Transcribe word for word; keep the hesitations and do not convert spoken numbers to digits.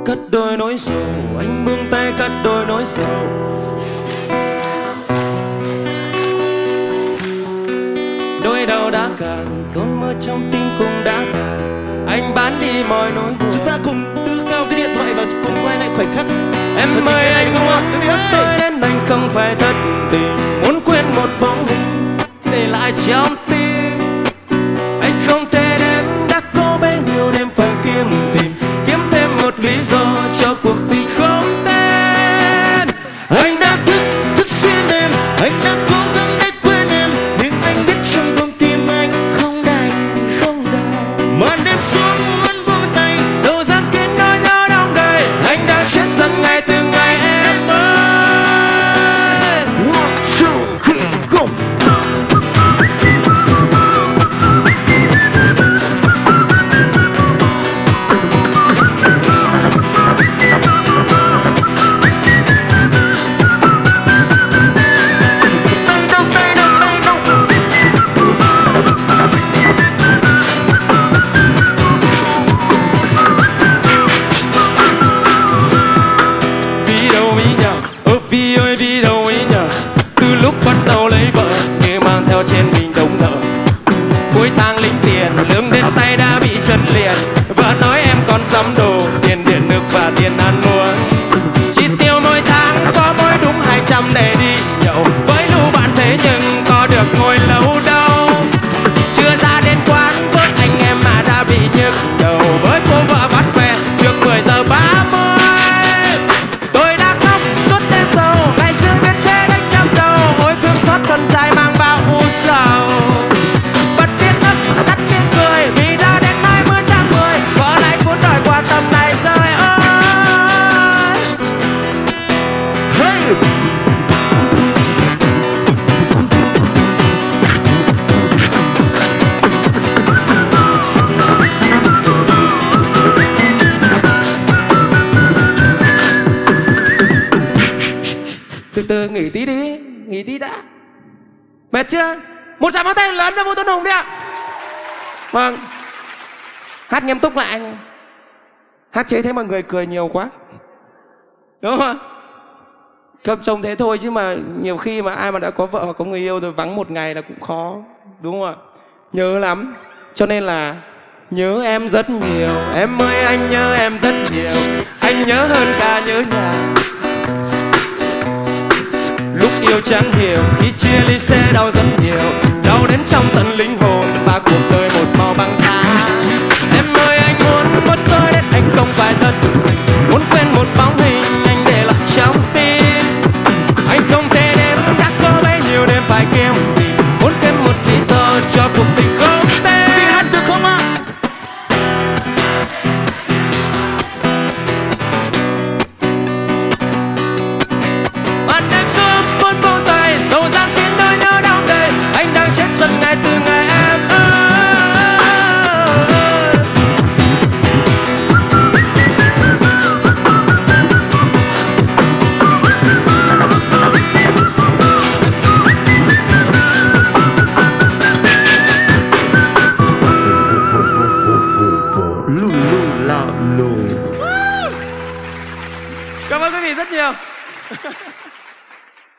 cất đôi nỗi sầu, anh buông tay cất đôi nỗi sầu. Đôi đầu đã cạn, cơn mơ trong tim cũng đã tàn, anh bán đi mọi nỗi buồn. Chúng ta cùng đưa cao cái điện thoại và cùng quay lại khoảnh khắc. Em ơi anh muốn tôi đến anh không phải thất tình, muốn quên một bóng hình để lại trong tim. Anh không thể đêm đã có bấy nhiêu đêm phải kiếm tìm, kiếm thêm một lý do cho cuộc tình không tên. Anh đã thức thức xuyên đêm, anh đã cố gắng để quên em, nhưng anh biết trong con tim anh không đành không đành. Màn đêm xuống muốn buông tay, dẫu dáng khiến nỗi nhớ đong đầy, anh đã chết dần ngày từng ngày em ơi. One, two, three, go. Vì ơi vì đâu ấy nhờ, từ lúc bắt đầu lấy vợ như mang theo trên mình đống nợ. Cuối tháng lĩnh tiền lương đến tay đã bị chân liền, vợ nói em còn sắm đồ, tiền điện nước và tiền ăn uống. Chi tiêu mỗi tháng có mỗi đúng hai trăm để đi nhậu, với lũ bạn thế nhưng có được ngồi lâu đâu. Chưa ra đến quán với anh em mà đã bị nhức đầu, với cô vợ bắt về trước mười giờ ba mươi. Thân dài mang bao u sầu, bật tiếng nấc tắt tiếng cười vì đã đến hai mươi tháng mười, có lại cuốn đời qua tâm này rơi ơi. Hey! Từ từ nghỉ tí đi, nghỉ tí đã. Mệt chưa? Một tràng pháo tay lớn cho Vũ Tuấn Hùng đi ạ. Vâng. Hát nghiêm túc lại anh. Hát chế thấy mọi người cười nhiều quá, đúng không? Cầm chồng thế thôi chứ mà nhiều khi mà ai mà đã có vợ hoặc có người yêu rồi vắng một ngày là cũng khó, đúng không ạ? Nhớ lắm. Cho nên là nhớ em rất nhiều. Em ơi anh nhớ em rất nhiều, anh nhớ hơn cả nhớ nhà. Lúc yêu chẳng hiểu, khi chia ly sẽ đau rất nhiều, đau đến trong tận linh hồn và cuộc đời một màu băng giá. Em ơi anh muốn mất tôi đến anh không phải thật, muốn quên một bóng hình anh để lại trong tim. Anh không thể đêm đã có bấy nhiêu đêm phải kiếm tìm, muốn thêm một lý do cho cuộc tình không tên. Vì hát được không ạ? Cảm ơn quý vị rất nhiều.